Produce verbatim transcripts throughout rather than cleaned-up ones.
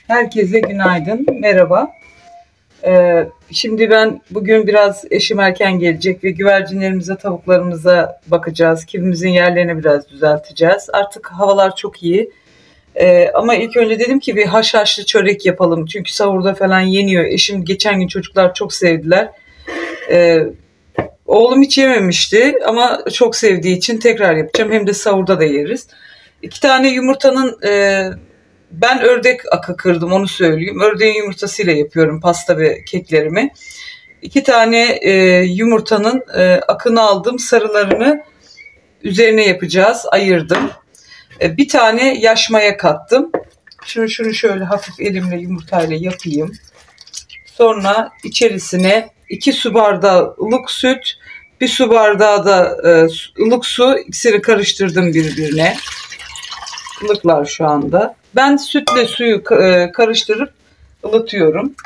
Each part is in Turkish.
Herkese günaydın, merhaba. Ee, şimdi ben bugün biraz eşim erken gelecek ve güvercinlerimize, tavuklarımıza bakacağız. Kivimizin yerlerini biraz düzelteceğiz. Artık havalar çok iyi. Ee, ama ilk önce dedim ki bir haşhaşlı çörek yapalım. Çünkü sahurda falan yeniyor. Eşim geçen gün çocuklar çok sevdiler. Ee, oğlum hiç yememişti ama çok sevdiği için tekrar yapacağım. Hem de sahurda da yeriz. İki tane yumurtanın... E, Ben ördek akı kırdım, onu söyleyeyim. Ördeğin yumurtasıyla yapıyorum pasta ve keklerimi. İki tane e, yumurtanın e, akını aldım, sarılarını üzerine yapacağız. Ayırdım. E, bir tane yaş maya kattım. Şunu şunu şöyle hafif elimle yumurtayla yapayım. Sonra içerisine iki su bardağı ılık süt, bir su bardağı da e, ılık su, ikisini karıştırdım birbirine. Ilıklar şu anda. Ben sütle suyu karıştırıp ılıtıyorum.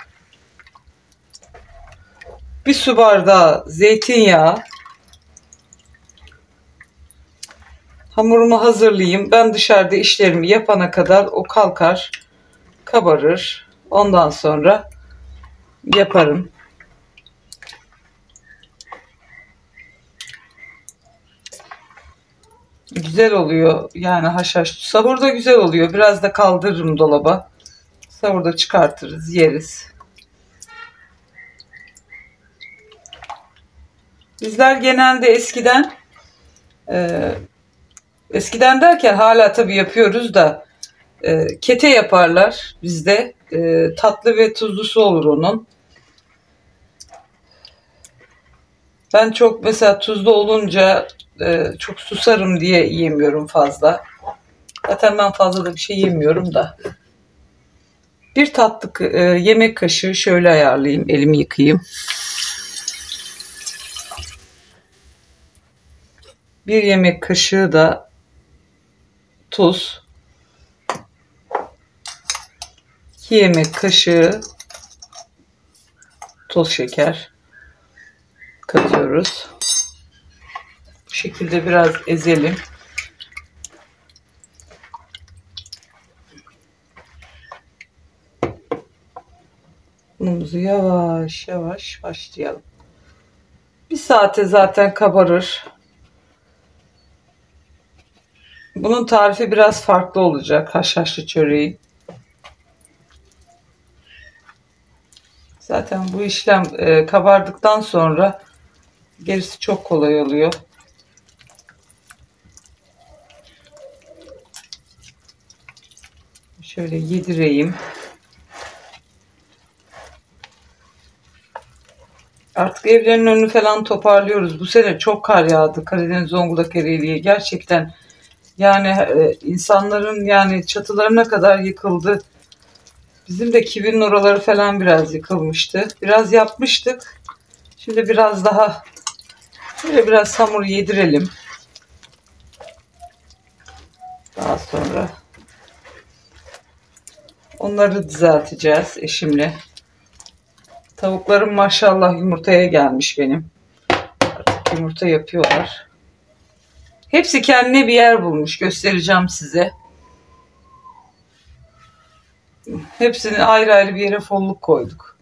Bir su bardağı zeytinyağı. Hamurumu hazırlayayım. Ben dışarıda işlerimi yapana kadar o kalkar, kabarır. Ondan sonra yaparım. Güzel oluyor. Yani haşhaş. Sahurda güzel oluyor. Biraz da kaldırırım dolaba. Sahurda çıkartırız, yeriz. Bizler genelde eskiden e, eskiden derken hala tabii yapıyoruz da e, kete yaparlar bizde. E, tatlı ve tuzlusu olur onun. Ben çok mesela tuzlu olunca e, çok susarım diye yemiyorum fazla. Zaten ben fazla da bir şey yemiyorum da. Bir tatlı e, yemek kaşığı şöyle ayarlayayım. Elimi yıkayayım. Bir yemek kaşığı da tuz. iki yemek kaşığı toz şeker katıyoruz. Bu şekilde biraz ezelim. Unumuzu yavaş yavaş başlayalım. Bir saate zaten kabarır. Bunun tarifi biraz farklı olacak. Haşhaşlı çöreği. Zaten bu işlem e, kabardıktan sonra gerisi çok kolay oluyor. Şöyle yedireyim. Artık evlerin önünü falan toparlıyoruz. Bu sene çok kar yağdı. Karadeniz, Zonguldak, Ereğli'ye. Gerçekten yani e, insanların yani çatılarına kadar yıkıldı. Bizim de kivinin oraları falan biraz yıkılmıştı. Biraz yapmıştık. Şimdi biraz daha böyle biraz hamur yedirelim. Daha sonra onları düzelteceğiz eşimle. Tavuklarım maşallah yumurtaya gelmiş benim. Artık yumurta yapıyorlar. Hepsi kendine bir yer bulmuş. Göstereceğim size. Hepsini ayrı ayrı bir yere folluk koyduk.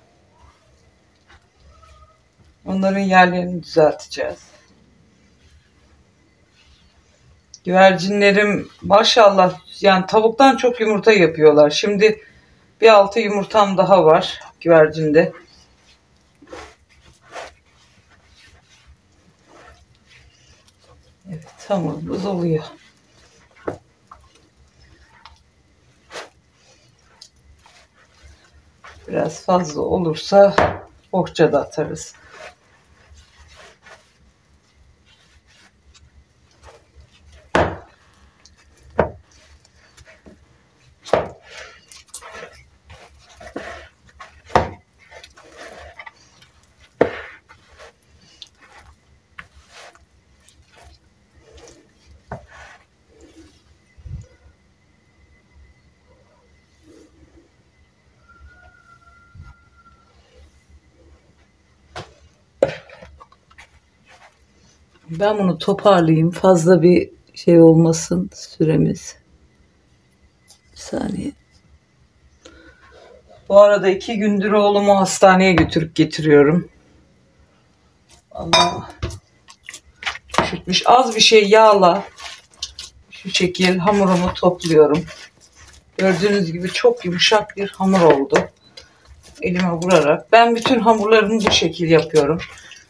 Onların yerlerini düzelteceğiz. Güvercinlerim maşallah yani tavuktan çok yumurta yapıyorlar. Şimdi bir altı yumurtam daha var güvercinde. Evet, hamurumuz oluyor. Biraz fazla olursa bohça da atarız. Ben bunu toparlayayım. Fazla bir şey olmasın süremiz. Bir saniye. Bu arada iki gündür oğlumu hastaneye götürüp getiriyorum. Allah üşütmüş. Az bir şey yağla şu şekil hamurumu topluyorum. Gördüğünüz gibi çok yumuşak bir hamur oldu. Elime vurarak. Ben bütün hamurlarımı bu şekil yapıyorum.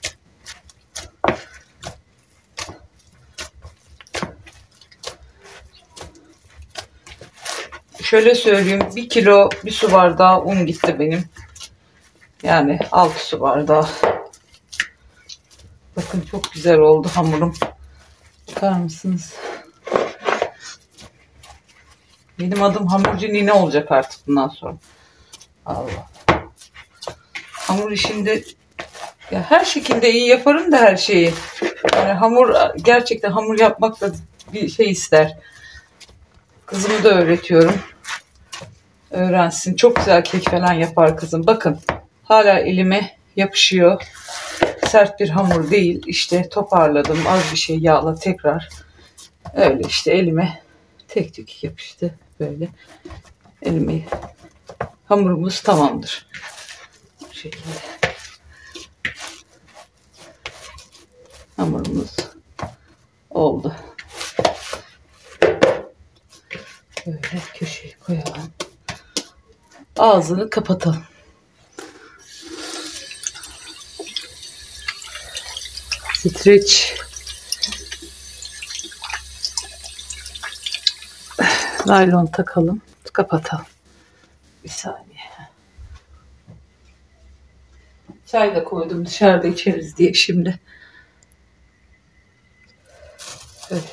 Şöyle söyleyeyim, bir kilo bir su bardağı un gitti benim. Yani altı su bardağı. Bakın çok güzel oldu hamurum. Bakar mısınız? Benim adım hamurcu nine olacak artık bundan sonra. Allah. Hamur işinde ya her şekilde iyi yaparım da her şeyi. Yani hamur, gerçekten hamur yapmak da bir şey ister. Kızımı da öğretiyorum. Öğrensin. Çok güzel kek falan yapar kızım. Bakın hala elime yapışıyor. Sert bir hamur değil. İşte toparladım. Az bir şey yağla tekrar. Öyle işte elime tek tük yapıştı. Böyle elime. Hamurumuz tamamdır. Bu şekilde. Hamurumuz oldu. Böyle köşeye koyalım. Ağzını kapatalım. Streç naylon takalım. Kapatalım. Bir saniye. Çay da koydum dışarıda içeriz diye şimdi. Evet.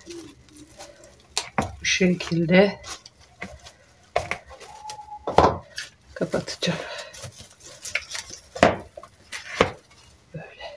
Bu şekilde kapatacağım. Böyle.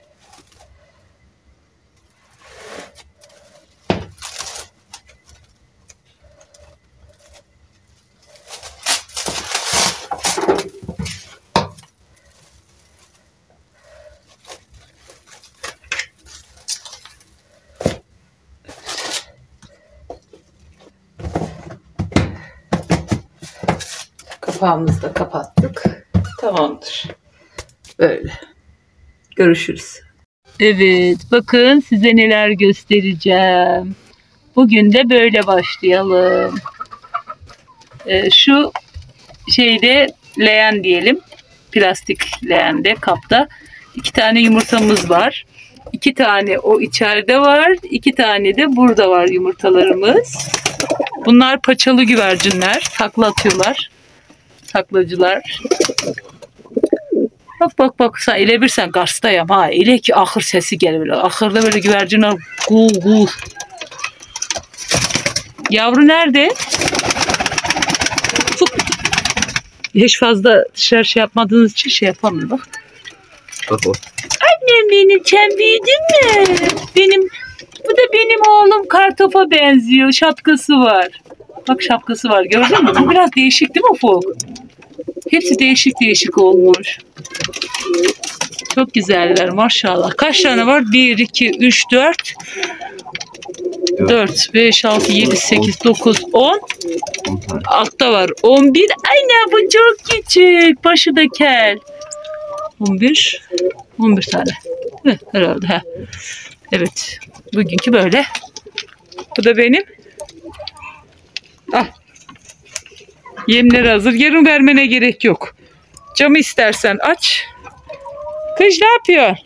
Kapağımızı da kapattık. Tamamdır. Böyle. Görüşürüz. Evet. Bakın size neler göstereceğim. Bugün de böyle başlayalım. Ee, şu şeyde leğen diyelim. Plastik leğende, kapta. iki tane yumurtamız var. iki tane o içeride var. iki tane de burada var yumurtalarımız. Bunlar paçalı güvercinler. Takla atıyorlar. Taklacılar. Bak bak bak sen ele bir sen karşıdayım ha. Ele ki ahır sesi gelir böyle. Ahırda böyle güvercinler gu gu. Yavru nerede? Fuk. Hiç fazla dışarı şey yapmadığınız için şey yapamıyor bak. Bak o. Annem benim, sen büyüdün mü? Benim, bu da benim oğlum Kartop'a benziyor. Şapkası var. Bak şapkası var gördün mü? Bu biraz değişik değil mi Ufuk? Hepsi değişik değişik olmuş. Çok güzeller maşallah. Kaç tane var? bir, iki, üç, dört. dört, beş, altı, yedi, sekiz, dokuz, on. Altta var. on bir. Aynen bu çok küçük. Başı da kel. on bir. on bir tane. Heh, herhalde. Heh. Evet. Bugünkü böyle. Bu da benim. Ah. Yemleri hazır. Yarın vermene gerek yok. Camı istersen aç. Kız ne yapıyor?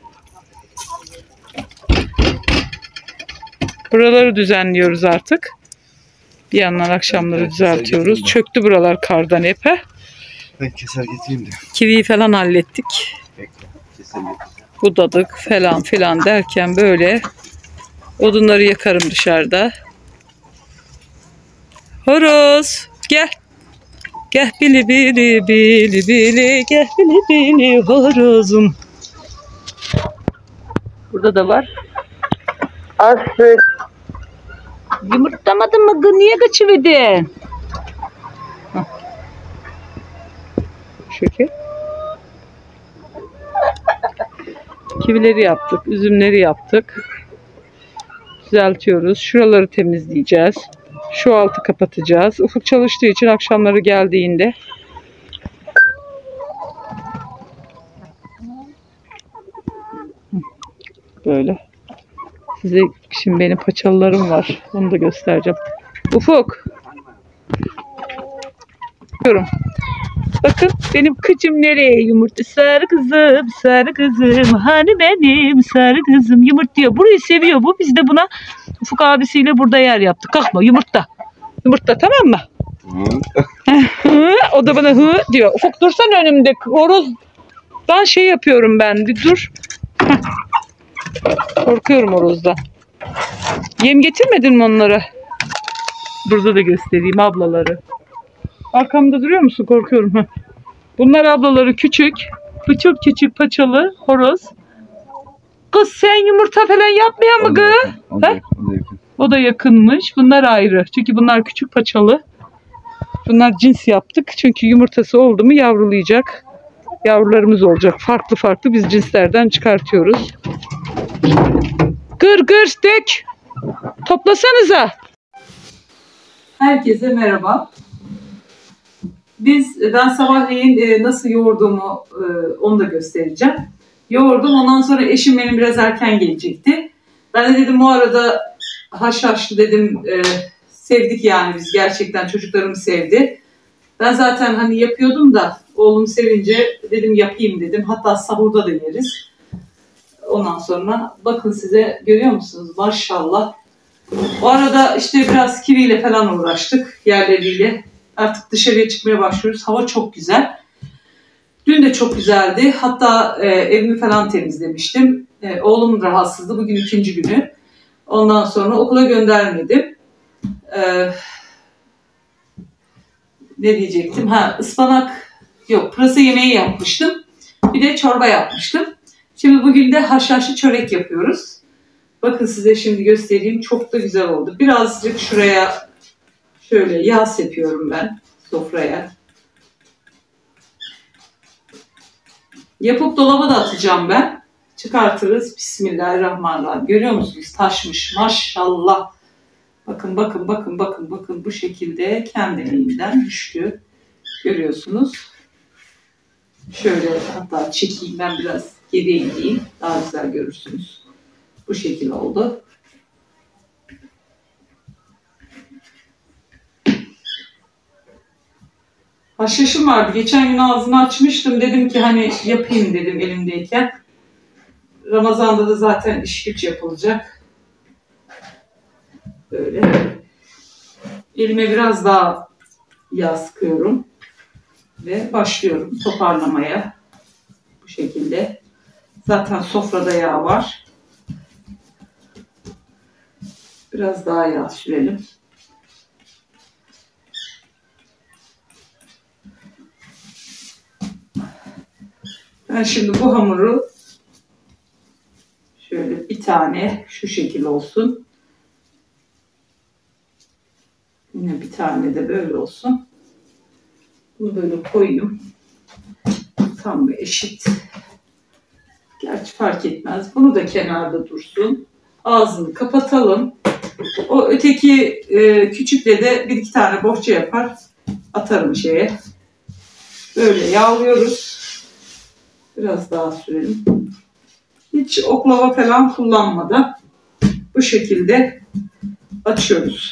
Buraları düzenliyoruz artık. Bir yandan akşamları evet, düzeltiyoruz. Çöktü buralar kardan hep. He? Ben keser getireyim de. Kiviyi falan hallettik. Bekle. Keser getireyim. Budadık falan filan derken böyle odunları yakarım dışarıda. Horoz gel. Gel bili bili bili bili gel bili bili horozum. Burada da var. Aslı. Yumurtlamadın mı? Niye kaçıverdin? Şöyle. Kivileri yaptık, üzümleri yaptık. Düzeltiyoruz. Şuraları temizleyeceğiz. Şu altı kapatacağız. Ufuk çalıştığı için akşamları geldiğinde Böyle. Size şimdi benim paçalılarım var. Onu da göstereceğim. Ufuk. Bakıyorum. Bakın benim kıcım nereye yumurta? Sarı kızım, sarı kızım. Hani benim sarı kızım yumurtluyor. Burayı seviyor bu. Biz de buna Ufuk abisiyle burada yer yaptık. Kalkma yumurta. Yumurta tamam mı? Hı. O da bana hı diyor. Ufuk dursan önümde. Horozdan şey yapıyorum ben. Bir dur. Heh. Korkuyorum horozdan. Yem getirmedin mi onlara? Burada da göstereyim ablaları. Arkamda duruyor musun? Korkuyorum. Heh. Bunlar ablaları küçük. Bu çok küçük paçalı horoz. Kız sen yumurta falan yapmayan mı kız? O da yakın. O da yakın. O da yakınmış. Bunlar ayrı. Çünkü bunlar küçük paçalı. Bunlar cins yaptık. Çünkü yumurtası oldu mu yavrulayacak. Yavrularımız olacak. Farklı farklı biz cinslerden çıkartıyoruz. Gır gır dök. Toplasanıza. Herkese merhaba. Biz, ben sabahleyin nasıl yoğurduğumu onu da göstereceğim. Yoğurdum. Ondan sonra eşim benim biraz erken gelecekti. Ben de dedim o arada haşhaşlı dedim e, sevdik yani biz gerçekten çocuklarım sevdi. Ben zaten hani yapıyordum da oğlum sevince dedim yapayım dedim. Hatta sahurda da yeriz. Ondan sonra bakın size görüyor musunuz maşallah. O arada işte biraz kiviyle falan uğraştık yerleriyle. Artık dışarıya çıkmaya başlıyoruz. Hava çok güzel. Dün de çok güzeldi. Hatta e, evimi falan temizlemiştim. E, oğlum rahatsızdı. Bugün ikinci günü. Ondan sonra okula göndermedim. E, ne diyecektim? Ha, ıspanak yok. Pırasa yemeği yapmıştım. Bir de çorba yapmıştım. Şimdi bugün de haşhaşlı çörek yapıyoruz. Bakın size şimdi göstereyim. Çok da güzel oldu. Birazcık şuraya şöyle yağ sepiyorum ben sofraya. Yapıp dolaba da atacağım ben. Çıkartırız. Bismillahirrahmanirrahim. Görüyor musunuz? Taşmış. Maşallah. Bakın bakın bakın bakın bakın bu şekilde kendiliğinden düştü. Görüyorsunuz. Şöyle hatta çekeyim ben biraz geriye gideyim. Daha güzel görürsünüz. Bu şekilde oldu. Haşhaşım vardı. Geçen gün ağzını açmıştım. Dedim ki hani yapayım dedim elimdeyken. Ramazan'da da zaten iş güç yapılacak. Böyle. Elime biraz daha yağ sıkıyorum. Ve başlıyorum toparlamaya. Bu şekilde. Zaten sofrada yağ var. Biraz daha yağ sürelim. Ben şimdi bu hamuru şöyle bir tane şu şekil olsun. Yine bir tane de böyle olsun. Bunu böyle koyayım. Tam bir eşit. Gerçi fark etmez. Bunu da kenarda dursun. Ağzını kapatalım. O öteki e, küçükle de bir iki tane bohça yapar. Atarım şeye. Böyle yağlıyoruz. Biraz daha sürelim. Hiç oklava falan kullanmadan bu şekilde açıyoruz.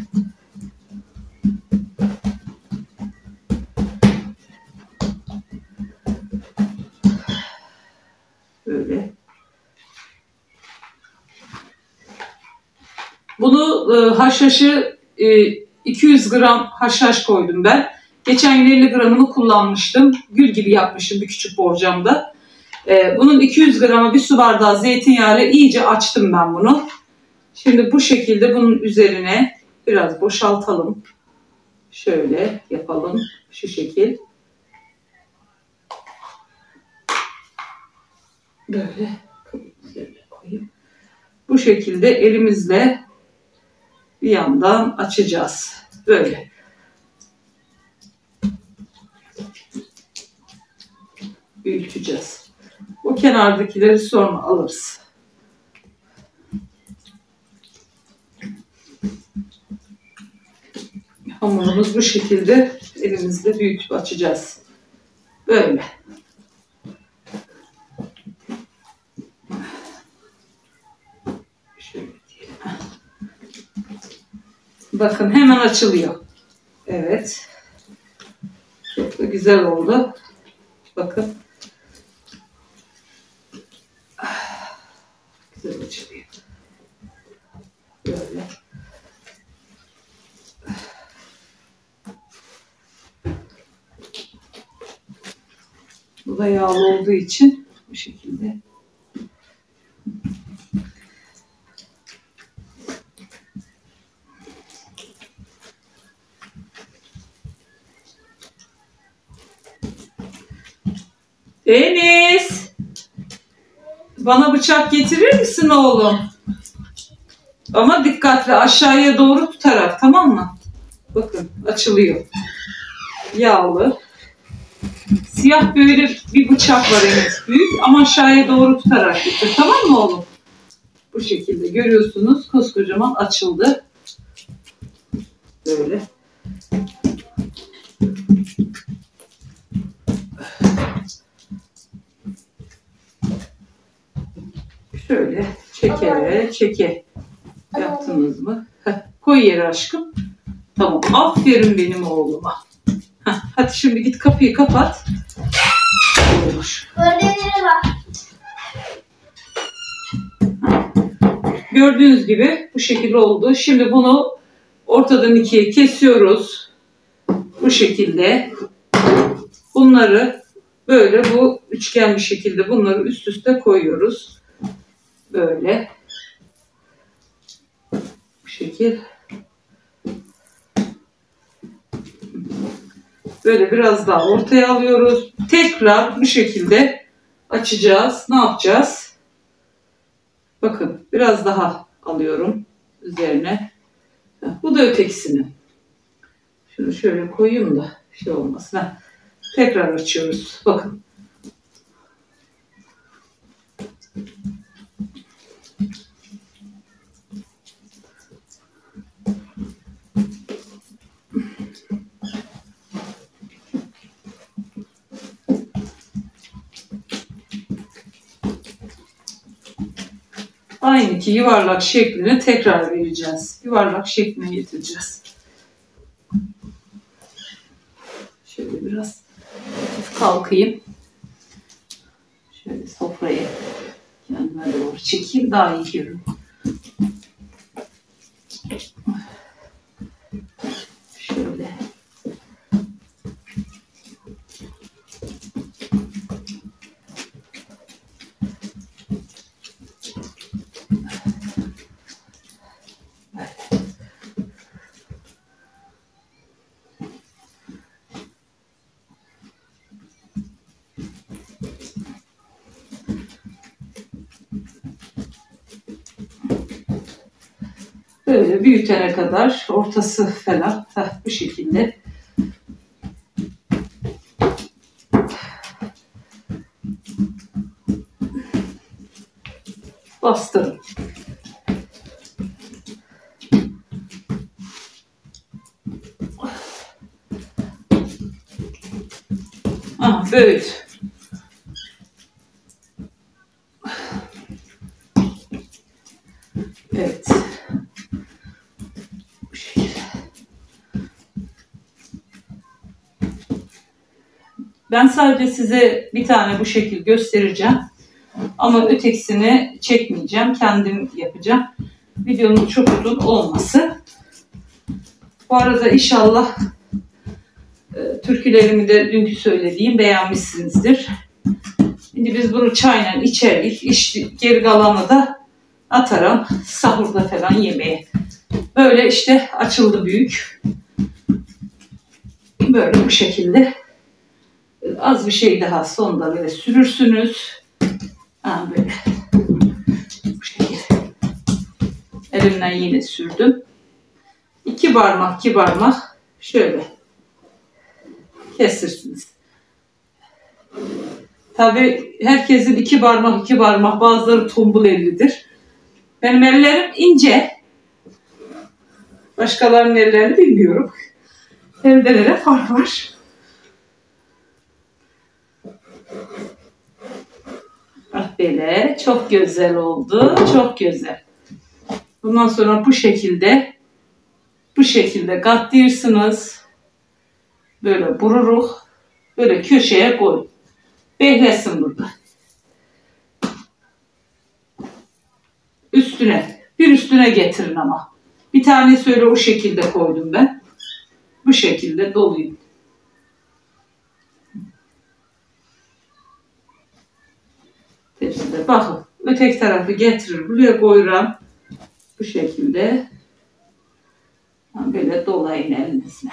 Böyle. Bunu e, haşhaşı e, iki yüz gram haşhaş koydum ben. Geçen gün elli gramını kullanmıştım. Gül gibi yapmışım bir küçük borcamda. Ee, bunun iki yüz gramı bir su bardağı zeytinyağıyla iyice açtım ben bunu. Şimdi bu şekilde bunun üzerine biraz boşaltalım. Şöyle yapalım. Şu şekil. Böyle koyayım. Bu şekilde elimizle bir yandan açacağız. Böyle. Büyüteceğiz. O kenardakileri sonra alırız. Hamurumuz bu şekilde elimizle büyütüp açacağız. Böyle. Bakın hemen açılıyor. Evet. Çok da güzel oldu. Bakın. Güzel açılıyor. Böyle. Bu da yağlı olduğu için bu şekilde. Deniz, bana bıçak getirir misin oğlum? Ama dikkatli, aşağıya doğru tutarak, tamam mı? Bakın açılıyor. Yağlı. Siyah böyle bir bıçak var, evet, büyük, ama aşağıya doğru tutarak getir, tamam mı oğlum? Bu şekilde görüyorsunuz, koskocaman açıldı. Böyle. Şöyle çeke çeke yaptınız mı? Heh, koy yere aşkım. Tamam. Aferin benim oğluma. Heh, hadi şimdi git kapıyı kapat. Olmuş. Gördüğünüz gibi bu şekilde oldu. Şimdi bunu ortadan ikiye kesiyoruz. Bu şekilde. Bunları böyle bu üçgen bir şekilde bunları üst üste koyuyoruz. Böyle. Bu şekil. Böyle biraz daha ortaya alıyoruz. Tekrar bu şekilde açacağız. Ne yapacağız? Bakın biraz daha alıyorum üzerine. Bu da ötekisini. Şunu şöyle koyayım da şey olmasın. Tekrar açıyoruz. Bakın. Aynı ki yuvarlak şeklini tekrar vereceğiz. Yuvarlak şekline getireceğiz. Şöyle biraz hafif kalkayım. Şöyle sofrayı kendime doğru çekeyim. Daha iyi görün. Şöyle. Böyle büyütene kadar ortası falan heh, bu şekilde. Bastırın. Ah, büyüt. Evet. Bu şekilde. Ben sadece size bir tane bu şekil göstereceğim. Ama ötekisini çekmeyeceğim. Kendim yapacağım. Videonun çok uzun olmasın. Bu arada inşallah e, türkülerimi de dünkü söylediğim beğenmişsinizdir. Şimdi biz bunu çayla içerik, işte geri kalanı da atarım sahurda falan yemeğe. Böyle işte açıldı büyük. Böyle bu şekilde. Az bir şey daha sonda böyle sürürsünüz. Ha, böyle. Bu şekilde. Elimden yine sürdüm. İki parmak, iki parmak şöyle kesirsiniz. Tabii herkesin iki parmak, iki parmak, bazıları tombul ellidir. Benim ellerim ince. Başkalarının ellerini bilmiyorum. Evdelere fark var. Bak böyle çok güzel oldu. Çok güzel. Bundan sonra bu şekilde Bu şekilde katlayırsınız. Böyle bururuk. Böyle köşeye koy. Beklesin burada. Üstüne. Bir üstüne getirin ama. Bir tane öyle o şekilde koydum ben. Bu şekilde doluyum. Tepside bakın. Öteki tarafı getirir. Buraya koyuram. Bu şekilde. Böyle dolayın elinizle.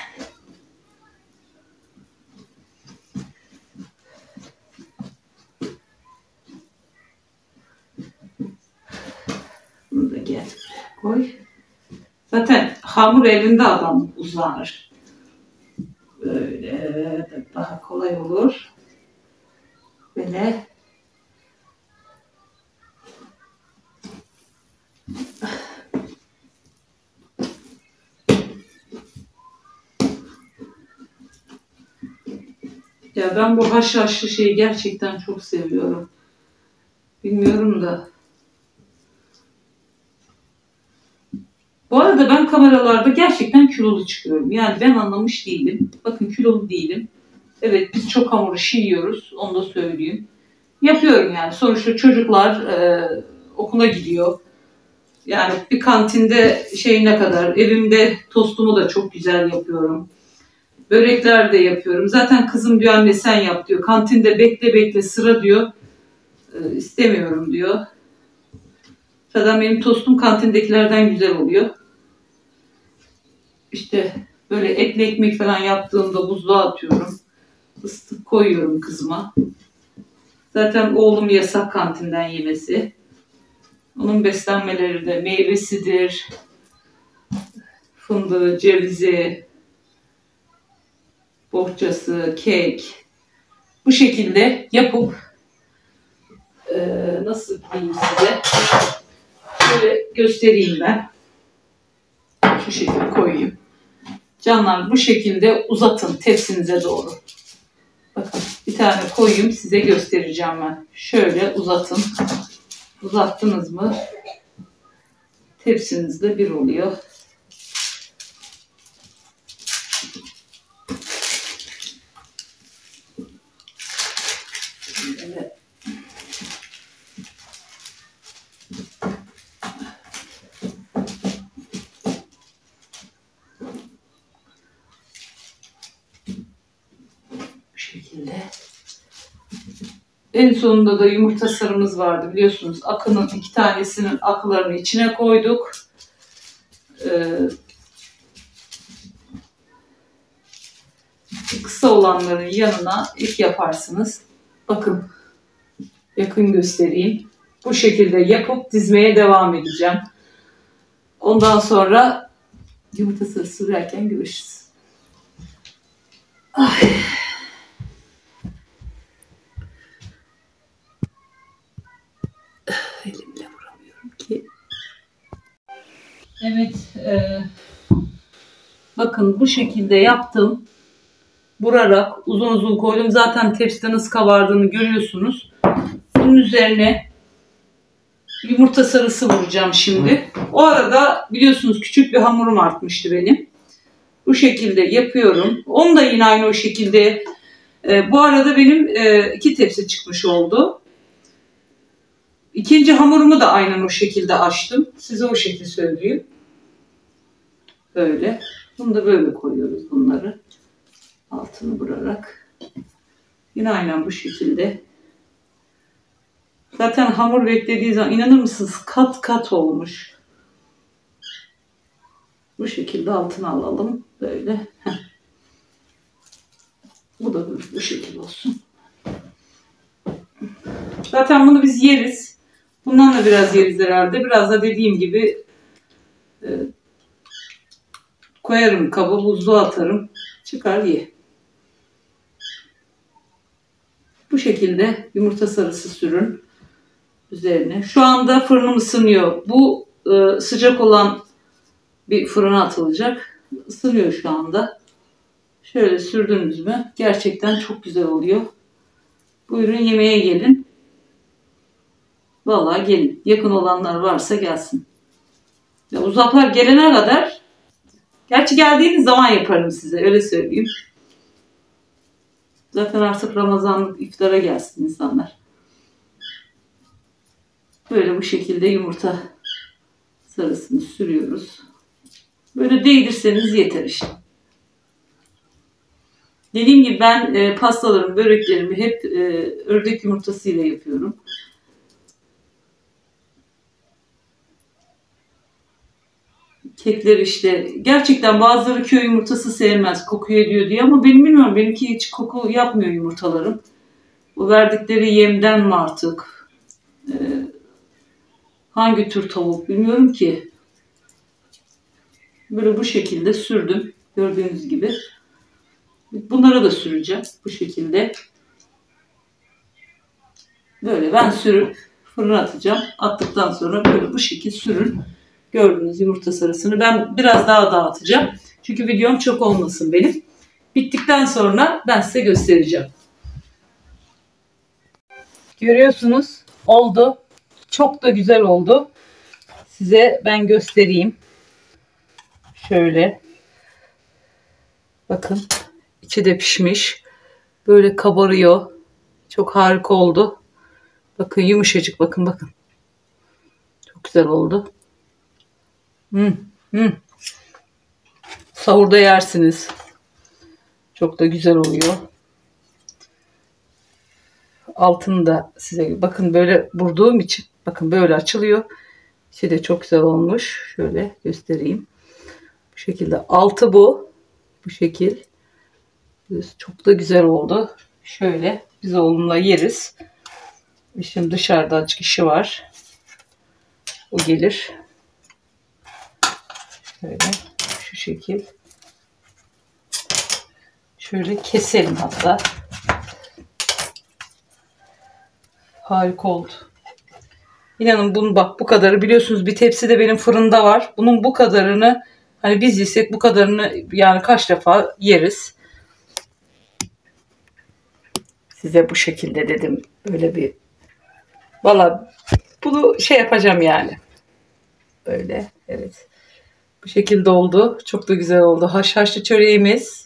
Bunu da getir. Koy. Zaten hamur elinde adam uzanır. Böyle daha kolay olur. Böyle. Ya ben bu haşhaşlı şeyi gerçekten çok seviyorum. Bilmiyorum da. Bu arada ben kameralarda gerçekten kilolu çıkıyorum. Yani ben anlamış değilim. Bakın kilolu değilim. Evet biz çok hamur işi yiyoruz. Onu da söyleyeyim. Yapıyorum yani. Sonuçta çocuklar e, okula gidiyor. Yani bir kantinde şey ne kadar. Evimde tostumu da çok güzel yapıyorum. Börekler de yapıyorum. Zaten kızım diyor anne sen yap diyor. Kantinde bekle bekle sıra diyor. E, istemiyorum diyor. Zaten benim tostum kantindekilerden güzel oluyor. İşte böyle etli ekmek falan yaptığımda buzluğa atıyorum. Isıtıp koyuyorum kızıma. Zaten oğlum yasak kantinden yemesi. Onun beslenmeleri de meyvesidir. Fındığı, cevizi, bohçası, kek. Bu şekilde yapıp e, nasıl diyeyim size? Şöyle göstereyim ben. Şu şekilde koyayım. Canlar bu şekilde uzatın tepsinize doğru. Bakın bir tane koyayım size göstereceğim ben. Şöyle uzatın. Uzattınız mı tepsinizde bir oluyor. Böyle. Bu şekilde. En sonunda da yumurta sarımız vardı biliyorsunuz. Akının iki tanesinin aklarını içine koyduk. Ee, kısa olanların yanına ilk yaparsınız. Bakın yakın göstereyim. Bu şekilde yapıp dizmeye devam edeceğim. Ondan sonra yumurta sarısı sürerken görüşürüz. Ay. Elimle vuramıyorum ki. Evet. E, bakın bu şekilde yaptım. Vurarak uzun uzun koydum. Zaten tepside nasıl kabardığını görüyorsunuz. Bunun üzerine yumurta sarısı vuracağım şimdi. O arada biliyorsunuz küçük bir hamurum artmıştı benim. Bu şekilde yapıyorum. Onu da yine aynı o şekilde. E, bu arada benim e, iki tepsi çıkmış oldu. İkinci hamurumu da aynen o şekilde açtım. Size o şekilde söyleyeyim. Böyle. Bunu da böyle koyuyoruz bunları. Altını vurarak. Yine aynen bu şekilde. Zaten hamur beklediği zaman inanır mısınız kat kat olmuş. Bu şekilde altına alalım. Böyle. Heh. Bu da bu şekilde olsun. Zaten bunu biz yeriz. Bundan da biraz yeriz herhalde. Biraz da dediğim gibi e, koyarım kaba, buzluğa atarım. Çıkar ye. Bu şekilde yumurta sarısı sürün üzerine. Şu anda fırınım ısınıyor. Bu e, sıcak olan bir fırına atılacak. Isınıyor şu anda. Şöyle sürdünüz mü gerçekten çok güzel oluyor. Buyurun yemeğe gelin. Vallahi gelin. Yakın olanlar varsa gelsin. Ya uzaklar gelene kadar Gerçi geldiğiniz zaman yaparım size, öyle söyleyeyim. Zaten artık Ramazanlık iftara gelsin insanlar. Böyle bu şekilde yumurta sarısını sürüyoruz. Böyle değdirseniz yeter işte. Dediğim gibi ben e, pastalarımı, böreklerimi hep e, ördek yumurtasıyla yapıyorum. Kekler işte. Gerçekten bazıları köy yumurtası sevmez, koku ediyor diye, ama benim bilmiyorum. Benimki hiç koku yapmıyor yumurtalarım. Bu verdikleri yemden mi artık? E, hangi tür tavuk bilmiyorum ki. Böyle bu şekilde sürdüm. Gördüğünüz gibi. Bunlara da süreceğim. Bu şekilde. Böyle ben sürüp fırına atacağım. Attıktan sonra böyle bu şekilde sürün. Gördüğünüz yumurta sarısını. Ben biraz daha dağıtacağım. Çünkü videom çok olmasın benim. Bittikten sonra ben size göstereceğim. Görüyorsunuz. Oldu. Çok da güzel oldu. Size ben göstereyim. Şöyle. Bakın. İçi de pişmiş. Böyle kabarıyor. Çok harika oldu. Bakın yumuşacık. Bakın bakın. Çok güzel oldu. Hmm, hmm. Sahurda yersiniz. Çok da güzel oluyor. Altını da size bakın böyle vurduğum için. Bakın böyle açılıyor. İçi de çok güzel olmuş. Şöyle göstereyim. Bu şekilde. Altı bu. Bu şekil. Çok da güzel oldu. Şöyle biz oğlumla yeriz. Şimdi dışarıda açık işi var. O gelir. Şöyle şu şekil. Şöyle keselim hatta. Harika oldu. İnanın bunun bak bu kadarı, biliyorsunuz bir tepsi de benim fırında var. Bunun bu kadarını hani biz yesek bu kadarını yani kaç defa yeriz. Size bu şekilde dedim. Böyle bir valla bunu şey yapacağım yani. Böyle evet. Bu şekilde oldu. Çok da güzel oldu. Haşhaşlı çöreğimiz.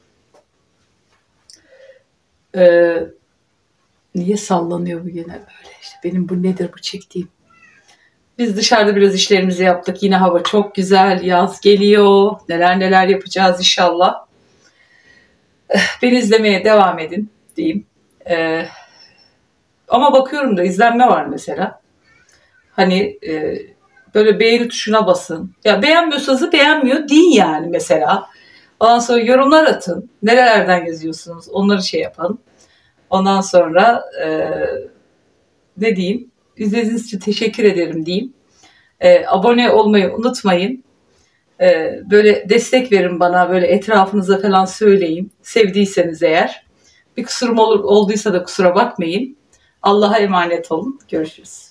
Ee, niye sallanıyor bu gene böyle? İşte benim bu nedir bu çektiğim? Biz dışarıda biraz işlerimizi yaptık. Yine hava çok güzel. Yaz geliyor. Neler neler yapacağız inşallah. Beni izlemeye devam edin diyeyim. Ee, ama bakıyorum da izlenme var mesela. Hani e, böyle beğeni tuşuna basın. Ya beğenmiyorsanız da beğenmiyor deyin yani mesela. Ondan sonra yorumlar atın. Nerelerden geziyorsunuz? Onları şey yapın. Ondan sonra e, ne diyeyim? İzlediğiniz için teşekkür ederim diyeyim. E, abone olmayı unutmayın. E, böyle destek verin bana. Böyle etrafınıza falan söyleyin. Sevdiyseniz eğer. Bir kusurum olur, olduysa da kusura bakmayın. Allah'a emanet olun. Görüşürüz.